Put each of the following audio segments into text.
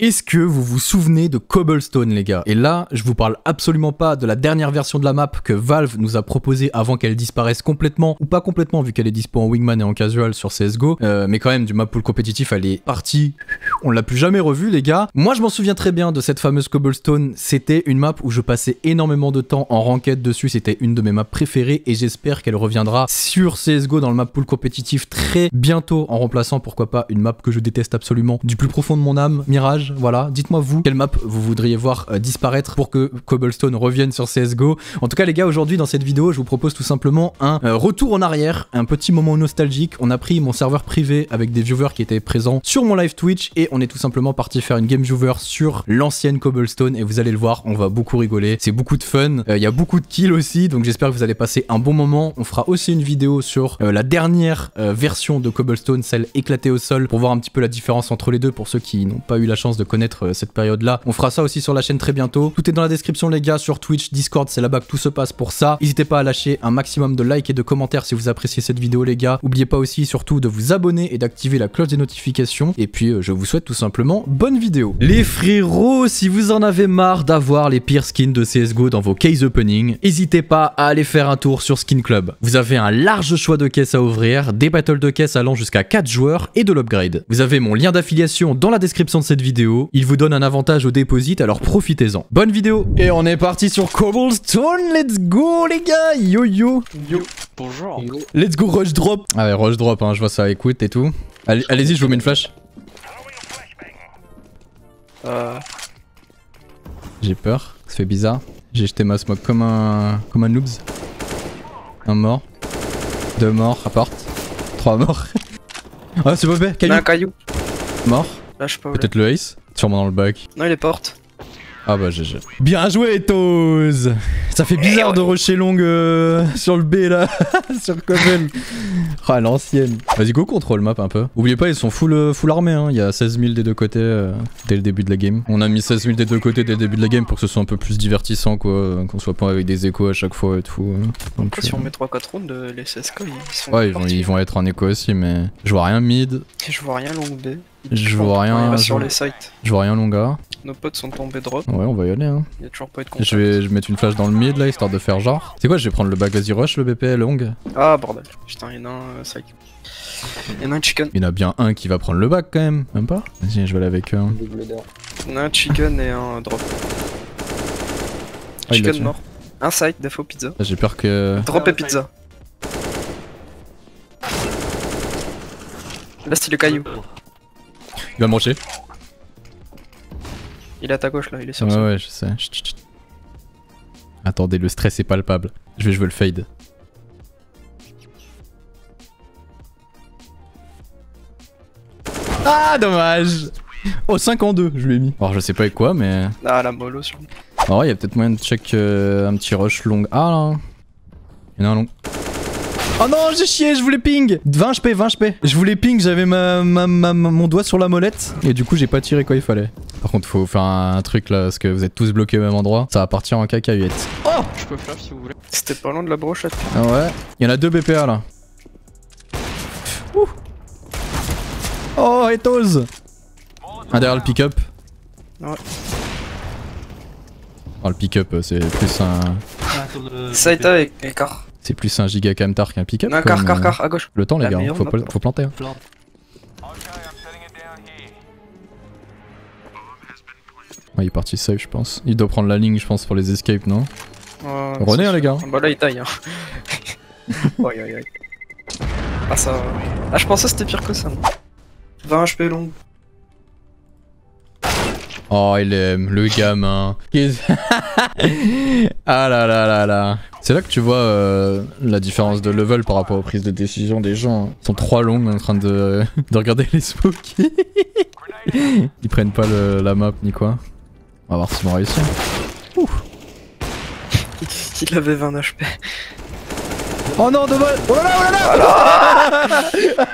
Est-ce que vous vous souvenez de Cobblestone, les gars? Et là, je vous parle absolument pas de la dernière version de la map que Valve nous a proposée avant qu'elle disparaisse complètement, ou pas complètement vu qu'elle est dispo en Wingman et en casual sur CSGO, mais quand même du map pool compétitif, elle est partie, on l'a plus jamais revue, les gars. Moi, je m'en souviens très bien de cette fameuse Cobblestone, c'était une map où je passais énormément de temps en ranked dessus, c'était une de mes maps préférées et j'espère qu'elle reviendra sur CSGO dans le map pool compétitif très bientôt en remplaçant, pourquoi pas, une map que je déteste absolument du plus profond de mon âme, Mirage. Voilà, dites-moi vous, quelle map vous voudriez voir disparaître pour que Cobblestone revienne sur CSGO. En tout cas les gars, aujourd'hui dans cette vidéo, je vous propose tout simplement un retour en arrière, un petit moment nostalgique. On a pris mon serveur privé avec des viewers qui étaient présents sur mon live Twitch et on est tout simplement parti faire une game viewer sur l'ancienne Cobblestone et vous allez le voir, on va beaucoup rigoler, c'est beaucoup de fun, il y a beaucoup de kills aussi, donc j'espère que vous allez passer un bon moment. On fera aussi une vidéo sur la dernière version de Cobblestone, celle éclatée au sol, pour voir un petit peu la différence entre les deux pour ceux qui n'ont pas eu la chance de connaître cette période-là. On fera ça aussi sur la chaîne très bientôt. Tout est dans la description les gars, sur Twitch, Discord, c'est là-bas que tout se passe pour ça. N'hésitez pas à lâcher un maximum de likes et de commentaires si vous appréciez cette vidéo les gars. N'oubliez pas aussi surtout de vous abonner et d'activer la cloche des notifications. Et puis je vous souhaite tout simplement bonne vidéo. Les frérots, si vous en avez marre d'avoir les pires skins de CSGO dans vos case opening, n'hésitez pas à aller faire un tour sur Skin Club. Vous avez un large choix de caisses à ouvrir, des battles de caisses allant jusqu'à 4 joueurs et de l'upgrade. Vous avez mon lien d'affiliation dans la description de cette vidéo. Il vous donne un avantage au déposit, alors profitez-en. Bonne vidéo. Et on est parti sur Cobblestone, let's go les gars. Yo yo. Yo. Bonjour. Yo. Let's go rush drop. Ah ouais, rush drop, hein, je vois ça, écoute et tout. Allez-y, je vous mets une flash. J'ai peur, ça fait bizarre. J'ai jeté ma smoke comme un noobs. Un mort. 2 morts, à porte. 3 morts. Ah c'est mauvais, caillou. Un caillou. Mort. Lâche pas. Peut-être le ace. Sûrement dans le bac. Non, il est porte. Ah bah GG. Bien joué Toz. Ça fait bizarre de rusher long sur le B là. Sur Cobble. Ah l'ancienne. Vas-y go contrôle map un peu. Oubliez pas ils sont full armés hein. Il y a 16 000 des deux côtés dès le début de la game. On a mis 16 000 des deux côtés dès le début de la game pour que ce soit un peu plus divertissant quoi. Qu'on soit pas avec des échos à chaque fois et tout. Donc, si on met 3-4 rounds, les CSK ils sont ouais ils vont être en écho aussi mais je vois rien mid. Je vois rien long B. Je vois rien sur les sites. Je vois rien long A. Nos potes sont tombés drop. Ouais on va y aller hein. Il y a toujours pas eu de contact. Je vais mettre une flash dans le mid là histoire de faire genre. C'est quoi je vais prendre le back, vas-y rush le BP long. Ah bordel. Putain il y en a un site. Il y en a un chicken. Il y en a bien un qui va prendre le back quand même. Même pas. Vas-y je vais aller avec eux. Il y en a un chicken et un drop. Ah, chicken mort. Un site, défaut pizza. J'ai peur que... Drop et pizza. Là c'est le caillou. Il va me rusher. Il est à ta gauche là, il est sur ouais je sais. Chut. Attendez, le stress est palpable. Je vais jouer le fade. Ah dommage. Oh 5 en 2 je lui ai mis. Alors je sais pas avec quoi mais... Ah la mollo sur lui. En vrai il y a peut-être moyen de check un petit rush long. Ah là. Il y en a un long. Oh non j'ai chié, je voulais ping. 20 HP. Je voulais ping, j'avais mon doigt sur la molette. Et du coup j'ai pas tiré quand il fallait. Par contre faut faire un truc là parce que vous êtes tous bloqués au même endroit. Ça va partir en cacahuète. Oh je peux flash si vous voulez. C'était pas loin de la brochette. Ah ouais. Il y en a 2 BPA là. Ouh. Oh et Toz. Un derrière le pick-up. Ouais. Oh le pick-up c'est plus un... Saïta et car. C'est plus un giga camtar qu'un pick-up. Non, car, à gauche. Le temps les gars, faut planter. Hein. Ouais, il est parti safe je pense. Il doit prendre la ligne je pense pour les escapes non? René hein, les gars. Bah là il taille hein. Ouais. Ah ça... Ah je pensais que c'était pire que ça. 20 HP long. Oh il aime, le gamin. Ah là. C'est là que tu vois la différence de level par rapport aux prises de décision des gens. Ils sont 3 longs en train de regarder les smokes. Ils prennent pas la map ni quoi. On va voir s'ils vont réussir. Ouh. Il avait 20 HP. Oh non, dommage. Oh là là.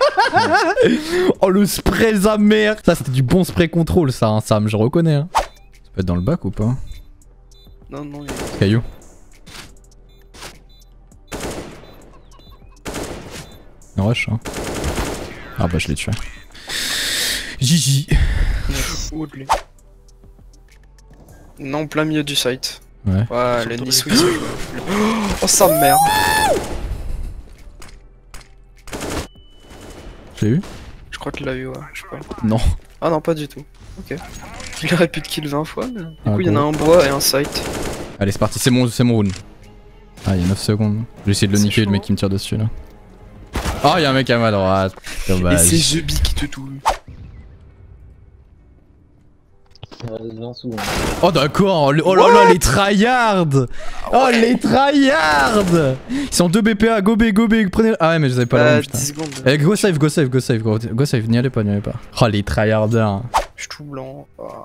Oh le spray sa mère. Ça c'était du bon spray contrôle ça, hein, Sam, je reconnais. Hein. Ça peut être dans le bac ou pas? Non, Caillou. Un rush hein. Ah bah je l'ai tué. Gigi. Non, plein milieu du site. Ouais. Ouais, le Nice Wii. Oh, sa mère. J'ai eu? Je crois qu'il l'a eu, ouais. Je sais pas. Non. Ah non, pas du tout. Ok. Il aurait pu te kill 20 fois, mais... Du coup, il y en a gros. un bois et un site. Allez, c'est parti, c'est mon round. Ah, il y a 9 secondes. Je vais essayer de le C'est niquer, le chaud, mec qui me tire dessus là. Oh, il y a un mec à ma droite. Et Dommage. c'est Zubi qui te touche. Oh d'accord, oh là là les tryhards. Oh les tryhards. Ils sont 2 BPA, go B, prenez... Ah ouais mais je savais pas la putain. 10 secondes. Eh go save, go save, n'y allez pas. Oh les tryharders. Je suis tout blanc. Ah.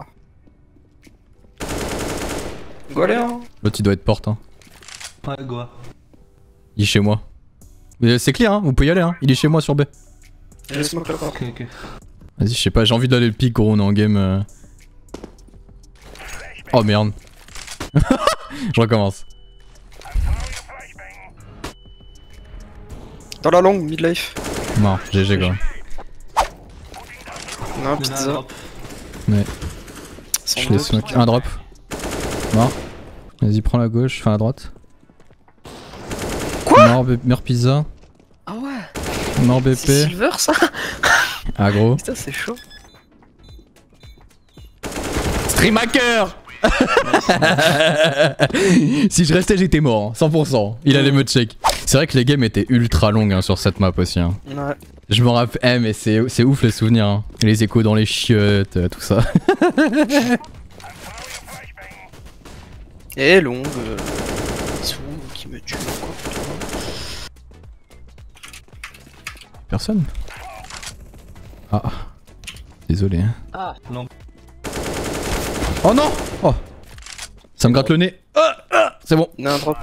Go allez hein. L'autre il doit être porte hein. Ouais, go. Il est chez moi. C'est clear hein, vous pouvez y aller hein, il est chez moi sur B. Je smoke la porte. Ok. Vas-y je sais pas, j'ai envie d'aller le pick gros on est en game. Oh merde. Je recommence. Dans la longue, midlife. Non, GG quoi. Non, pizza. Ouais. Sans Je les doute. smoke. Un drop. Mort. Vas-y prends la gauche, enfin la droite. Quoi? Mort pizza. Ah ouais. Mort BP. C'est Silver ça. Ah gros. Putain, c'est chaud. Stream hacker. Si je restais j'étais mort, 100%. Il allait me check. C'est vrai que les games étaient ultra longues hein, sur cette map aussi. Hein. Ouais. Je me rappelle, mais c'est ouf les souvenirs. Hein. Les échos dans les chiottes, tout ça. Et longue. Sous qui me tue quoi. Personne. Ah. Désolé. Hein. Ah, non. Oh non. Oh. Ça me gratte le nez. C'est bon. Il y en a un drop.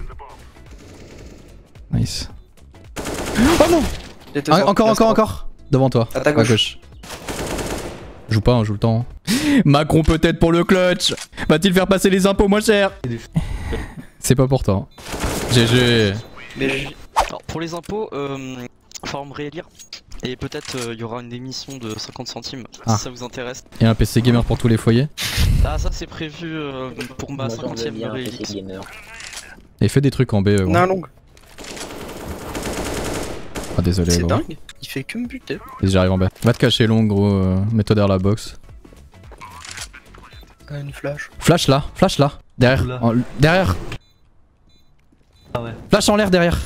Nice. Oh non. Il y a deux drops, Encore. Devant toi. À ta gauche. Joue pas, hein, joue le temps. Macron peut-être pour le clutch. Va-t-il faire passer les impôts moins chers? C'est pas pour toi. Hein. GG. Mais Alors pour les impôts, faut me réélire. Et peut-être il y aura une émission de 50 centimes Ah. si ça vous intéresse. Et un PC gamer pour tous les foyers. Ah ça c'est prévu pour ma 50ème réélix. Et fais des trucs en B. il y en a un long. Ah désolé C'est gros. dingue. Il fait que me buter. Vas-y j'arrive en B. Va te cacher long gros. Mets-toi derrière la box. Ah, une flash. Flash là. Derrière. Oula. Derrière. Ah ouais. Flash en l'air derrière.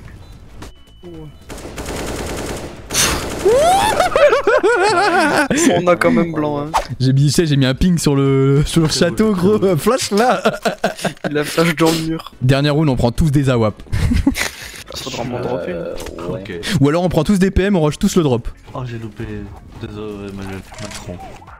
On a quand même blanc hein. J'ai mis un ping sur le château gros. Flash là. Il a flash dans le mur. Dernière round on prend tous des AWAP. Faudra m'en dropper. Ok. Ou alors on prend tous des PM, on rush tous le drop. Oh, j'ai loupé. Désolé, Emmanuel Macron.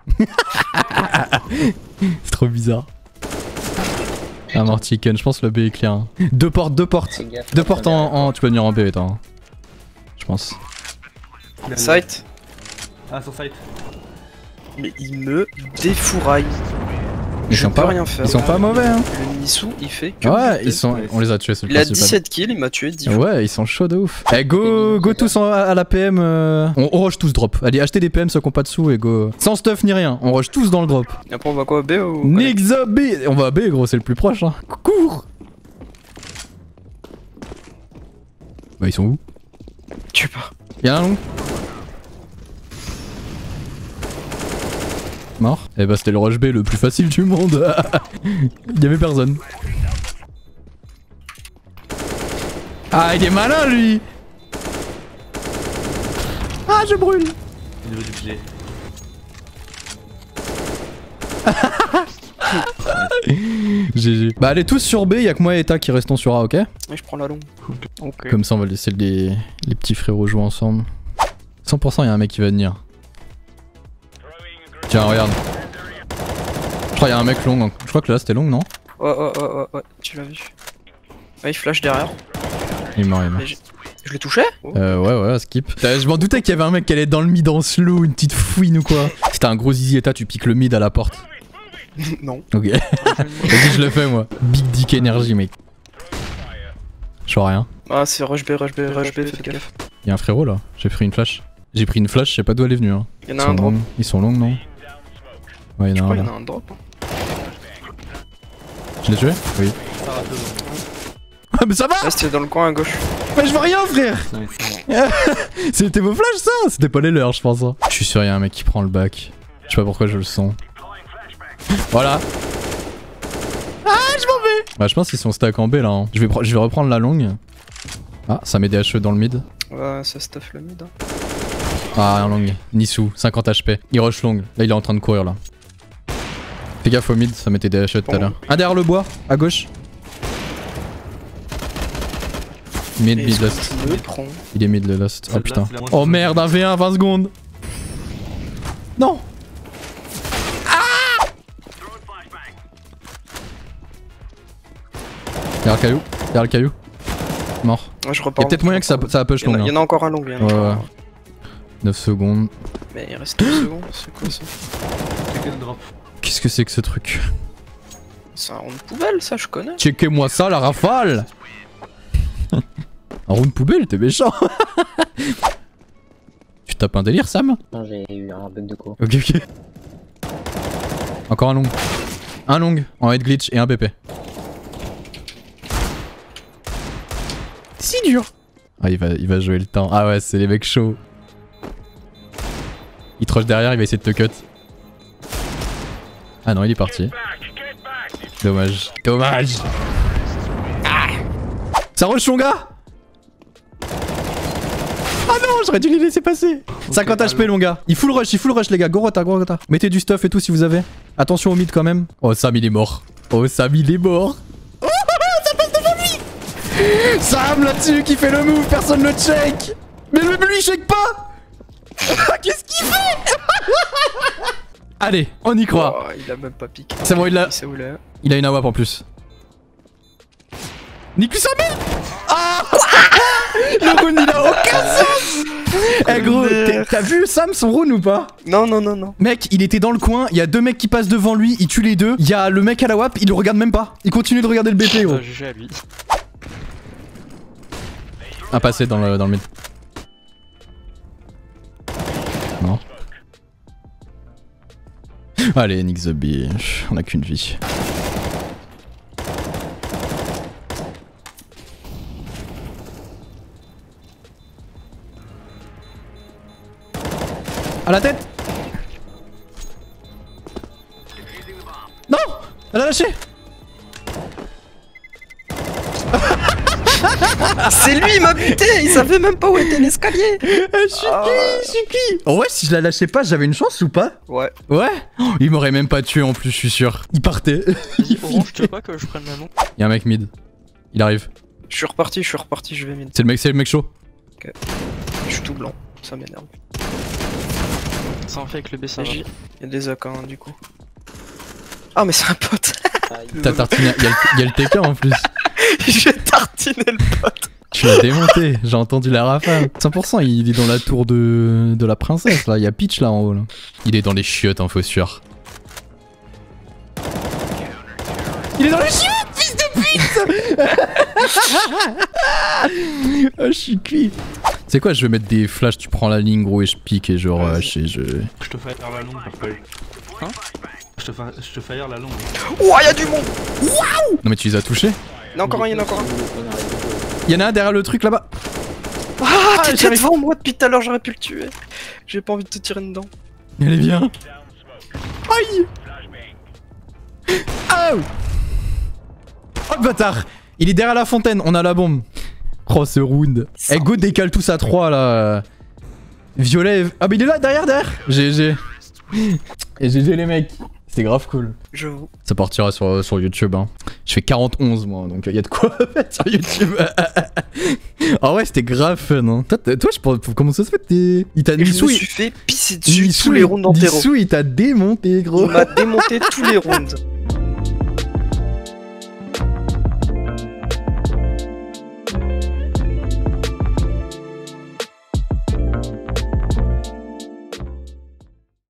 C'est trop bizarre. Ah mort chicken, je pense que le B est clair. Hein. Deux portes. Deux portes en... Tu peux venir en B attends. Je pense. Site. Ah, sur site. Mais il me défouraille. Ils Je sont peux pas, rien faire. ils sont pas mauvais hein. Le Nisou il fait que. Ouais, buter. ils sont, on les a tués, c'est le Il a principal. 17 kills, il m'a tué 10 fois. Ouais, ils sont chauds de ouf. Eh go tous à la PM. On rush tous drop. Allez, achetez des PM ceux qui ont pas de sous et go. Sans stuff ni rien, on rush tous dans le drop. Et après on va quoi B ou Nix B. On va à B gros, c'est le plus proche hein. Cours. Bah ils sont où? Tu pas. Y'a un long. Mort. Eh bah c'était le rush B le plus facile du monde. Y'avait personne. Ah il est malin lui. Ah je brûle. Au niveau du pied. GG. Bah allez tous sur B, y'a que moi et Eta qui restons sur A, ok? Et je prends la longue. Ok. Comme ça on va laisser les petits frérots jouer ensemble. 100% y'a un mec qui va venir. Tiens regarde. Je crois y'a un mec long, je crois que là c'était long non? Ouais, tu l'as vu. Ouais, il flash derrière. Il est mort, il est mort. Mais je l'ai touché? Ouais, skip. Je m'en doutais qu'il y avait un mec qui allait dans le mid en slow, une petite fouine ou quoi. Si t'as un gros zizi Eta, tu piques le mid à la porte. Non. Ok. Vas-y, je le fais moi. Big dick énergie, mec. Je vois rien. Ah, c'est rush B, faites gaffe. Y'a un frérot là. J'ai pris une flash. J'ai pris une flash, je sais pas d'où elle est venue. Hein. Y'en a un drop. Ils sont longs, non? Ouais, Je y'en a crois un qu'il y là. en a un drop. Je l'ai tué? Oui. Ça rate dedans. Ah mais ça va! Reste dans le coin à gauche. Mais je vois rien frère! Nice. C'était vos flashs ça? C'était pas les leurs je pense. Hein. Je suis sûr y'a un mec qui prend le bac. Je sais pas pourquoi je le sens. Voilà. Ah je m'en vais! Bah je pense qu'ils sont stack en B là. Hein. Je vais reprendre la longue. Ah ça met des HE dans le mid. Ouais, ça stuff le mid. Hein. Ah un long. Nisu, 50 HP. Il rush long. Là il est en train de courir là. Fais gaffe au mid, ça mettait des HE tout à l'heure. Un derrière le bois, à gauche. Mid, mid, last. Il est mid le last. Oh putain. Oh merde, un V1, 20 secondes. Non. Ah derrière le caillou, derrière le caillou. Mort. Ouais, je Y'a repars. peut-être moyen que ça push long. Il y en a encore un long. Il y en a encore un. 9 secondes. Mais il reste 2 secondes. C'est quoi ça? Qu'est-ce que c'est que ce truc? C'est un round poubelle, ça je connais. Checkez-moi ça, la rafale. Un round poubelle, t'es méchant. Tu tapes un délire, Sam? Non, j'ai eu un bug de co. Ok, ok. Encore un long. Un long, en head glitch et un BP. Si dur. Ah, il va jouer le temps. Ah ouais, c'est les mecs chauds. Il te rush derrière, il va essayer de te cut. Ah non, il est parti. Dommage. Dommage. Ah ça rush son gars. Ah non, j'aurais dû les laisser passer. Okay, 50 HP long gars. Il full rush les gars. Go rota, go rota. Mettez du stuff et tout si vous avez. Attention au mid quand même. Oh Sam il est mort. Oh Sam il est mort. Oh, ça passe devant lui. Sam là-dessus qui fait le move, personne le check. Mais même lui il check pas. Qu'est-ce qu'il fait? Allez, on y croit. Oh, il a même pas piqué. C'est bon, il a une AWP en plus. Nique-lui sa mère. Ah. Le rune il a aucun sens. Eh gros, t'as vu Sam son rune ou pas? Non, non, non, non. Mec, il était dans le coin, il y a deux mecs qui passent devant lui, il tue les deux. Il y a le mec à la WAP, il le regarde même pas. Il continue de regarder le BP gros. GG à lui. Un passé dans le mid. Non. Allez, nick the bitch, on a qu'une vie. À la tête. Non. Elle a lâché. C'est lui, il m'a buté. Il savait même pas où était l'escalier. Je suis qui. Oh ouais, si je la lâchais pas, j'avais une chance ou pas? Ouais. Ouais. Oh, il m'aurait même pas tué en plus, je suis sûr. Il partait. Vas-y, Orange, tu veux pas que je prenne la longue? Y'a un mec mid. Il arrive. Je suis reparti, je vais mid. C'est le mec chaud. Ok. Je suis tout blanc, ça m'énerve. Ça en fait avec le B, ça va. Il y a des AK hein, du coup. Ah mais c'est un pote. T'as tartiné. Y'a le TK en plus. J'ai tartiné le pote. Tu l'as démonté, j'ai entendu la rafale. 100% il est dans la tour de la princesse là, il y a Peach là en haut là. Il est dans les chiottes hein, Fossueur. Il est dans les chiottes, fils de pute. Oh, je suis cuit. C'est quoi, je vais mettre des flashs, tu prends la ligne gros et je pique et je rush et je... Je te fire la longue, Purple. Hein? Je te fire la longue. Ouah, y'a du monde. Waouh. Non mais tu les as touchés? Il y en a encore un, il y en a encore un. Il y en a un derrière le truc là-bas. Ah, t'étais devant moi depuis tout à l'heure, j'aurais pu le tuer. J'ai pas envie de te tirer dedans. Elle est bien. Aïe. Oh. Oh le bâtard. Il est derrière la fontaine, on a la bombe. Oh ce round. Eh go décale tous à 3 là. Violet. Ah mais il est là derrière. GG. Et GG les mecs. C'était grave cool. J'avoue. Ça partira sur YouTube hein. Je fais 41 moi donc y a de quoi mettre sur YouTube. Ah ouais c'était grave fun hein. Toi je pense comment ça se fait il t'a Je me suis fait pisser dessus tous les rounds en terreau. il t'a démonté gros. Il m'a démonté tous les rounds.